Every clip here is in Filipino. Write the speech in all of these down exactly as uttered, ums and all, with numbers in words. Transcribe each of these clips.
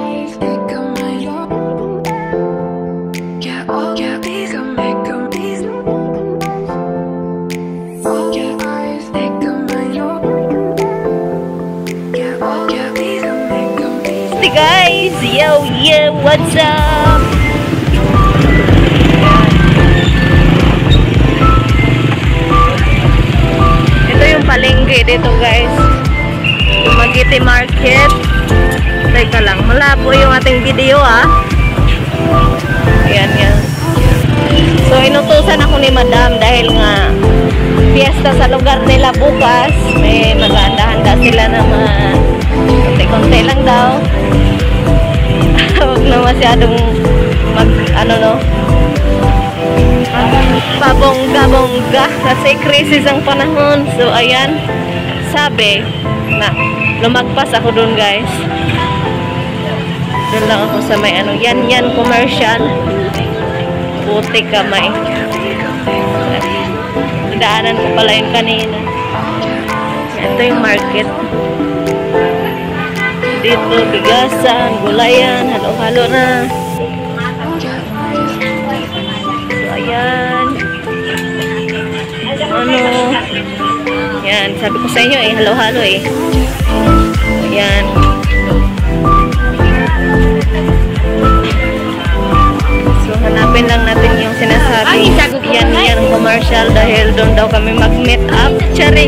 Guys, yo yo, what's up? Ito yung palengke dito guys, Dumaguete Market. Teka lang, malabo yung ating video ah. Ayan yan. So inutusan ako ni madam dahil nga fiesta sa lugar nila bukas. May mag-handa-handa sila na mga konti-konti lang daw. Huwag na masyadong mag, ano no, pabongga-bongga kasi krisis ang panahon. So ayan, sabi na lumagpas ako dun guys. Doon lang ako sa may ano, yan yan commercial. Buti kamay. Daanan ko pala yun kanina. Ito yung market. Dito, bigasan, gulayan, halo-halo na. So, ayan. Ano? Yan, sabi ko sa inyo eh, halo-halo eh. Ayan. So, hanapin lang natin yung sinasabi. Yan, yan ang commercial dahil doon daw kami mag-meet up. Charing!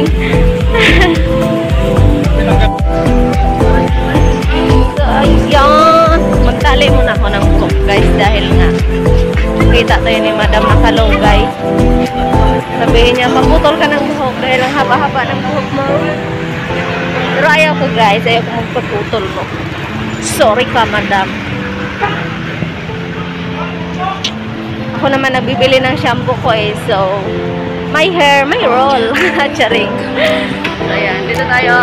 Ayan, magtali muna ako ng buhok guys dahil nga kita tayo ni madam nakalunggay. Sabihin niya, magputol ka ng buhok dahil ang haba-haba ng buhok mo. Pero ayaw ko guys, ayaw ko magpaputol mo. Sorry ka madam. Ako naman nagbibili ng shampoo ko eh, so my hair, may roll. Charing. So ayan, dito tayo.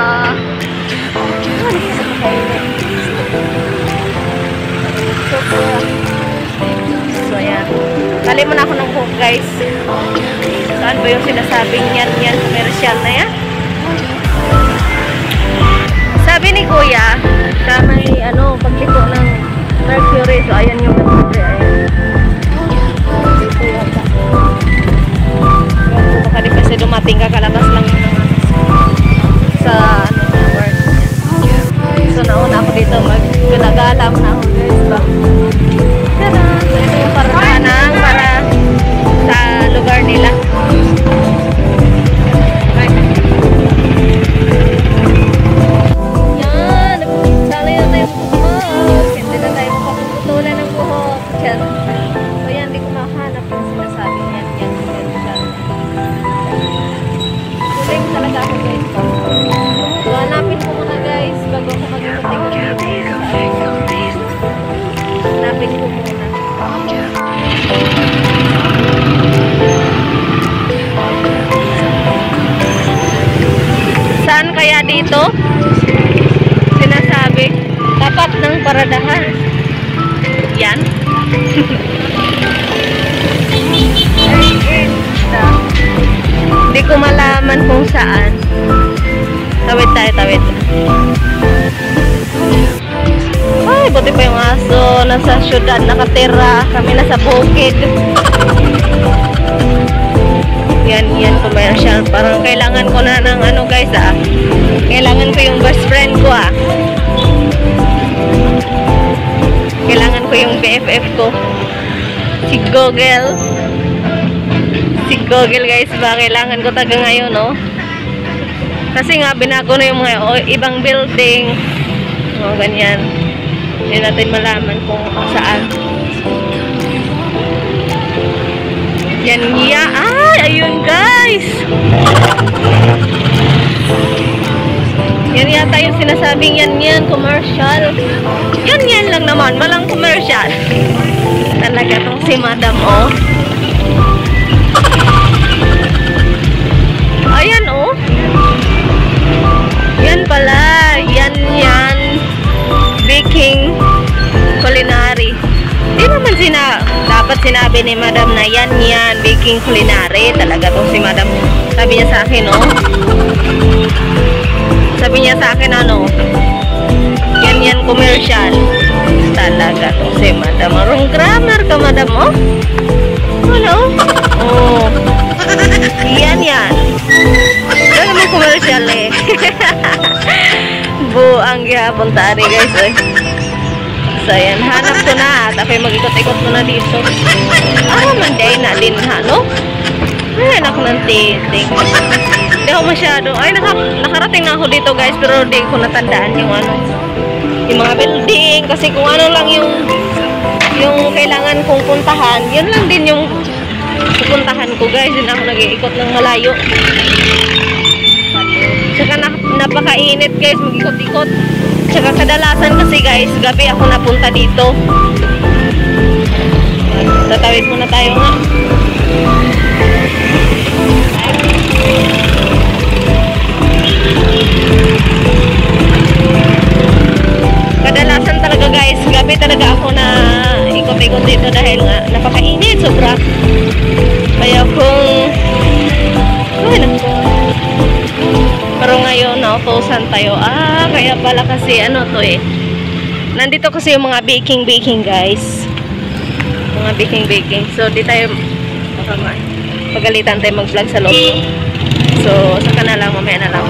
So ayan, tali mo na ako ng buhok guys. Saan ba yung sinasabing yan yan commercial na yan? Sabi ni kuya sa may ano pagliko ng Mercury. So ayan yung Mercury, ayan. Dito yata. Baka di kasi dumating kakalabas lang yun sa ano work. So nauna ako dito, mag-gala-gala mo na ako guys ba. Tada! So ito yung paradahan para sa lugar nila. Yan! Nagsalay na tayo buhok. Hindi na tayo mapaputulan ng buhok. So yan, hindi ko makahanap yung sinasabi yan. Yan, yan, yan. Tuling talaga ako guys ba. So hanapin ko muna guys bago ako mag-imuting ng video. Hanapin ko muna. Saan kaya dito? Sinasabi tapat ng paradahan. Yan. Hindi ko malaman kung saan. Tawid tayo, tawid. Ay, buti pa yung aso. Nasa syudad nakatira. Kami nasa bukid. Yan, yan, commercial. Parang kailangan ko na ng ano guys ah. Kailangan ko yung best friend ko ah. Kailangan ko yung B F F ko. Si Google. Si Google guys ba. Kailangan ko taga ngayon no. Kasi nga binago na yung mga o, ibang building. O ganyan. Hindi natin malaman kung saan. Yan niya. Ay, ayun guys. Yan yata yung sinasabing yan yan, commercial. Yan yan lang naman, malang commercial. Talaga tong si madam oh. Ayan oh. Yan pala, yan yan. Baking culinary. Di naman sina, dapat sinabi ni madam na yan yan, baking culinary. Talaga tong si madam. Sabi niya sa akin oh. Sabi niya sa akin ano, yan yan commercial. talaga itong si madam. Marong grammar ka, madam, oh. Ano? Oh. Yan, yan. Ito naman commercial, eh. Buang gihapon tari, guys, eh. So, yan. Hanap ko na at ako'y mag-ikot-ikot muna dito. Ah, manday na din, ha, no? Ay, anak ng titing. Hindi ako masyado. Ay, naka, nakarating na ako dito, guys, pero di ko natandaan yung ano, yung mga building. Kasi kung ano lang yung yung kailangan kong puntahan, yun lang din yung pupuntahan ko, guys. Yun ako nag-iikot ng malayo. Tsaka na, napakainit, guys, mag-ikot-ikot. Tsaka kadalasan kasi, guys, gabi ako napunta dito. Tatawid muna tayo nga. Kadalasan talaga, guys, gabi talaga ako na ikot-ikot dito dahil nga napakainit, sobra. Kaya kung ay, naku. Pero ngayon nautosan tayo. Ah, kaya pala kasi ano to eh, nandito kasi yung mga baking baking, guys, mga baking baking. So di tayo pagalitan tayo mag vlog sa loob. So saka na lang, mamaya na lang.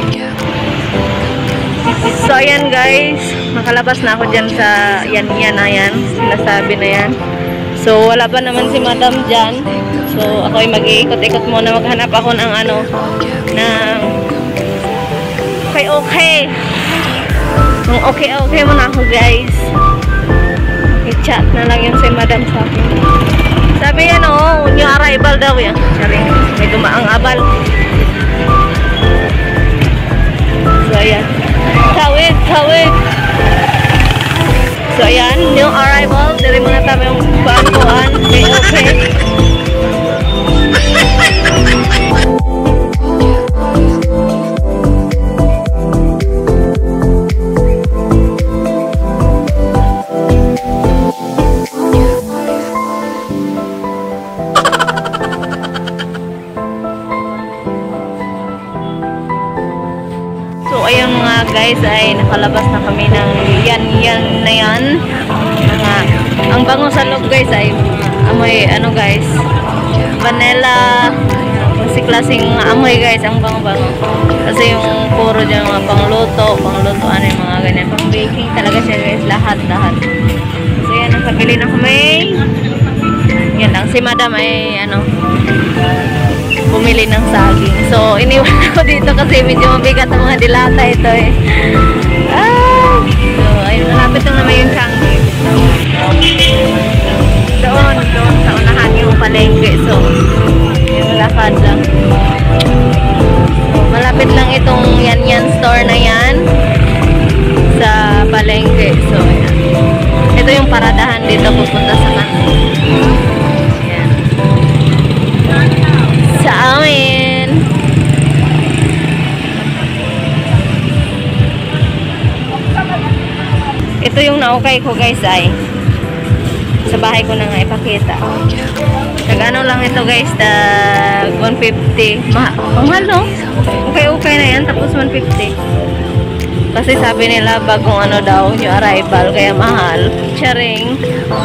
So ayan, guys, makalabas na ako dyan sa yan yan na yan, sinasabi na yan. So wala pa naman si madam dyan. So ako ay mag-iikot-ikot muna, maghanap ako ng ano, ng okay okay ng okay okay muna ako, guys. I-chat na lang yung si madam sa akin. Sabi yan, oh, new arrival daw yan. Sabi, may dumaang abal. So ayan, tawid, tawid. So ayan, new arrival. Dari mga tabi yung kuan-kuan. Okay, okay. So ayan mga guys, ay nakalabas na kami ng yan yan na yan. Mga, ang bango sa loob, guys, ay amoy ano, guys, vanilla, kasi klaseng amoy, guys, ang bango-bango. Kasi yung puro dyan mga pangluto, pangluto ano yung mga ganyan, pang baking talaga siya, guys, lahat lahat. So yan, nakabili na kami. Yan lang, si madam ay ano, bumili ng saging. So, iniwan ako dito kasi medyo mabigat ang mga dilata ito eh. Ah! So, ayun, malapit lang naman yung saging. Doon, doon sa unahan yung palengke. So, yung lakad lang. So, malapit lang itong yan-yan store na yan sa palengke. So, ayan. Ito yung paradahan dito pupunta sa kanto. Sa amin. Ito yung naukay ko, guys, ay sa bahay ko na nga ipakita. Nag-ano lang ito, guys, tag one fifty. Ma mahal, no? Okay-okay na yan, tapos one fifty. Kasi sabi nila bagong ano daw, new arrival, kaya mahal. Charing.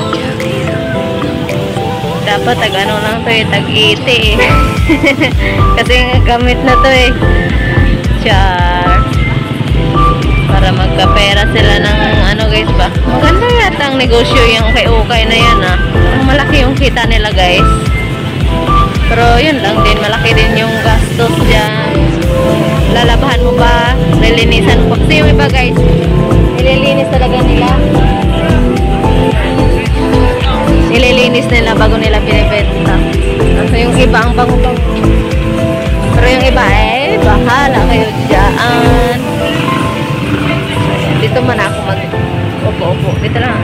Dapat tag ano lang to eh, tag eighty eh. Kasi gamit na to eh. Char. Para magkapera sila ng ano, guys, ba. Maganda yata ang negosyo yung kay-ukay na yan, ah. Malaki yung kita nila, guys. Pero yun lang din, malaki din yung gastos dyan. Lalabahan mo ba? Lilinisan mo. Kasi yung iba, guys, nililinis talaga nila. Nililinis nila bago nila pinibenta. So yung iba ang bango-bango. Pero yung iba eh, bahala kayo dyan. Dito man ako mag upo-upo. Dito lang.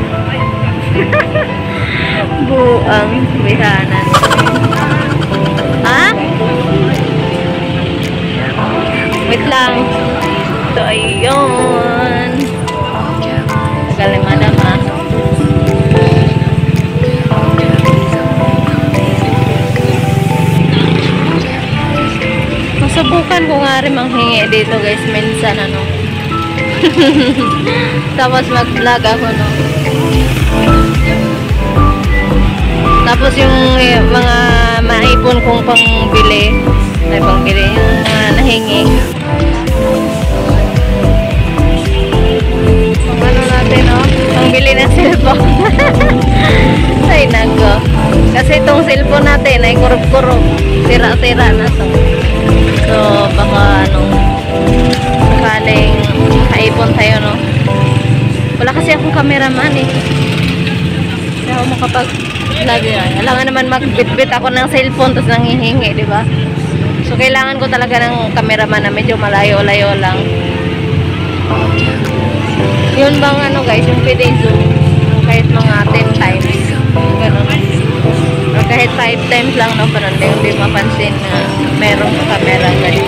Buang bihanan. Ha? Wait lang. Ito ayun. Tagal ni madam, ha. Subukan ko nga rin manghingi dito, guys, minsan ano. Tapos mag-vlog ako, no. Tapos yung eh, mga maipon kong pangbili, ay pangbili yung mga nahingi. Pang ano natin, no? Pangbili ng cellphone. Ay, nako. Kasi itong cellphone natin ay kurog-kurog. Sira-sira na to. So, baka ano, sakaling kaipon tayo, no? Wala kasi akong cameraman eh. Hindi ako makapag vlog yan. Kailangan naman magbitbit ako ng cellphone tapos nanghihingi, di ba? So, kailangan ko talaga ng cameraman na medyo malayo-layo lang. Yun bang ano guys, yung pwede zoom kahit mga ten times. Ganun. Or kahit five times lang, no? Pero hindi, hindi mapansin na merong camera guys.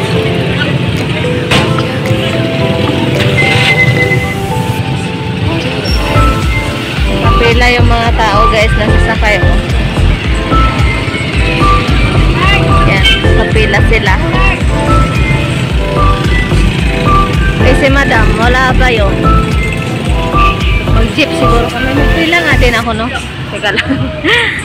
Kapila yung mga tao guys, nasasakay oh. Yan, kapila sila. Eh si madam, wala ba yun? Mag-jeep siguro kami. Magpila nga din ako, no? Teka lang.